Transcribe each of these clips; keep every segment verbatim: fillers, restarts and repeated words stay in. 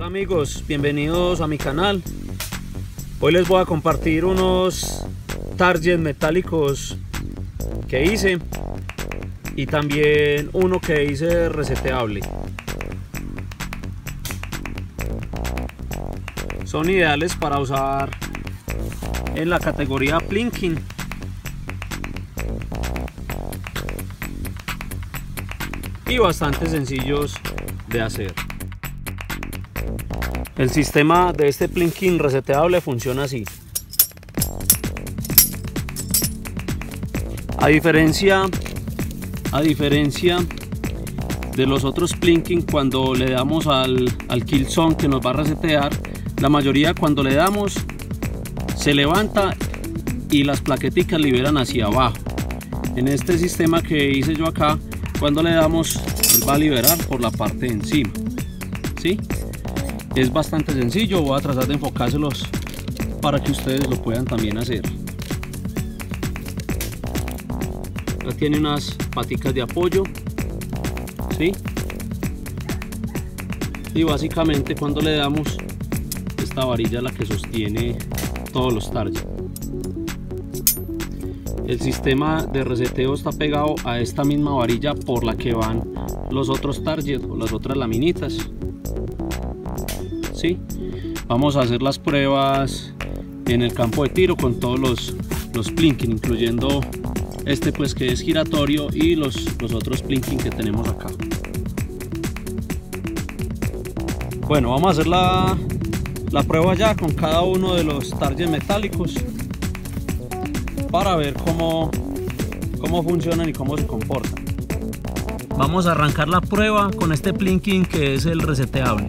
Hola amigos, bienvenidos a mi canal. Hoy les voy a compartir unos targets metálicos que hice y también uno que hice reseteable. Son ideales para usar en la categoría plinking. Y bastante sencillos de hacer. El sistema de este plinking reseteable funciona así. A diferencia, a diferencia de los otros plinking, cuando le damos al, al kill zone que nos va a resetear, la mayoría cuando le damos se levanta y las plaqueticas liberan hacia abajo. En este sistema que hice yo acá, cuando le damos, él va a liberar por la parte de encima. ¿Sí? Es bastante sencillo, voy a tratar de enfocárselos para que ustedes lo puedan también hacer. Ya tiene unas paticas de apoyo, ¿sí? Y básicamente cuando le damos, esta varilla es la que sostiene todos los targets. El sistema de reseteo está pegado a esta misma varilla por la que van los otros targets o las otras laminitas. ¿Sí? Vamos a hacer las pruebas en el campo de tiro con todos los, los plinking, incluyendo este pues que es giratorio y los, los otros plinking que tenemos acá. Bueno, vamos a hacer la, la prueba ya con cada uno de los targets metálicos para ver cómo, cómo funcionan y cómo se comportan. Vamos a arrancar la prueba con este plinking que es el reseteable.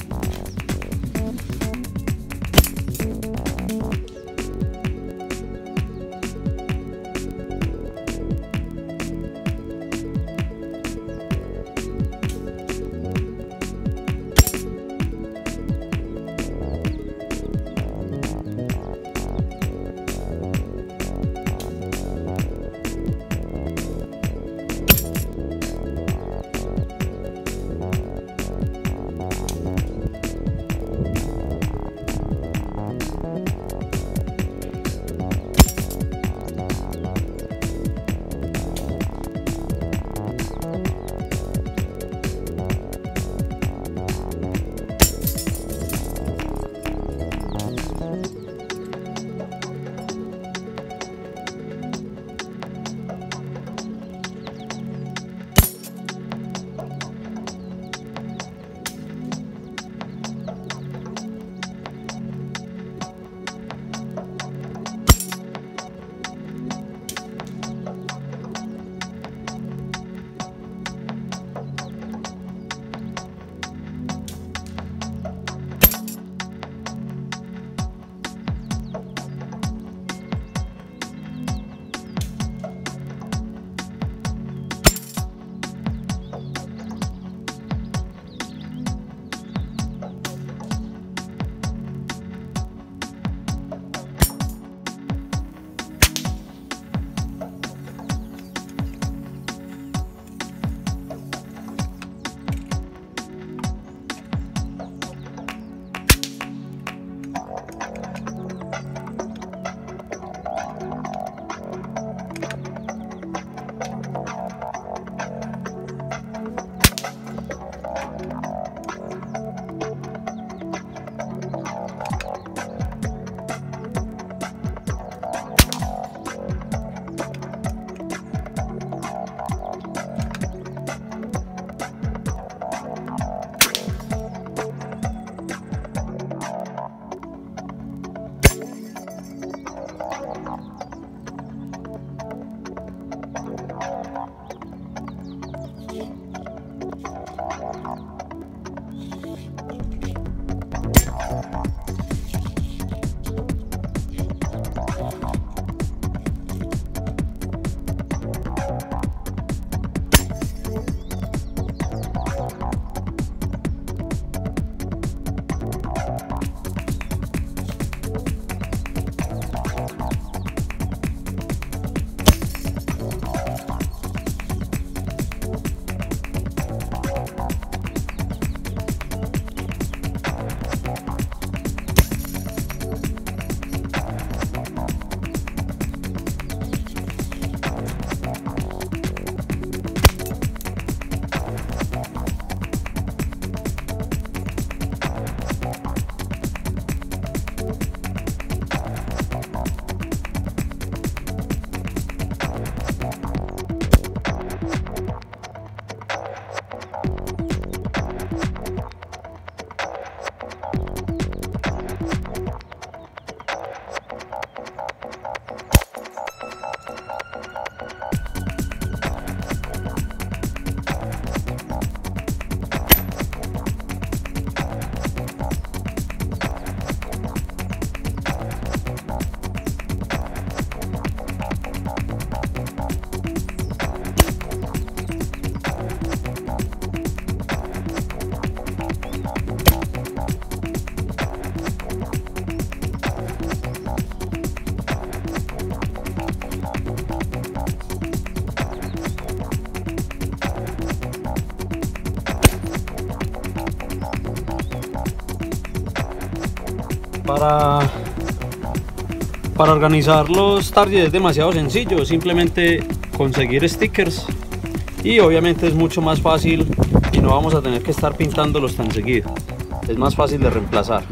Para, para organizar los targets es demasiado sencillo, simplemente conseguir stickers y obviamente es mucho más fácil y no vamos a tener que estar pintándolos tan seguido. Es más fácil de reemplazar.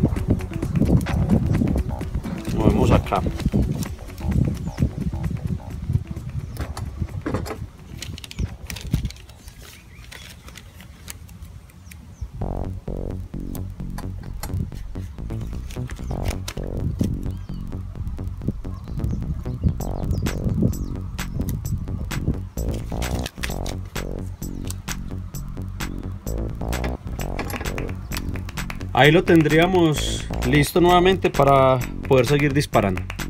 Movemos acá. Ahí lo tendríamos listo nuevamente para poder seguir disparando.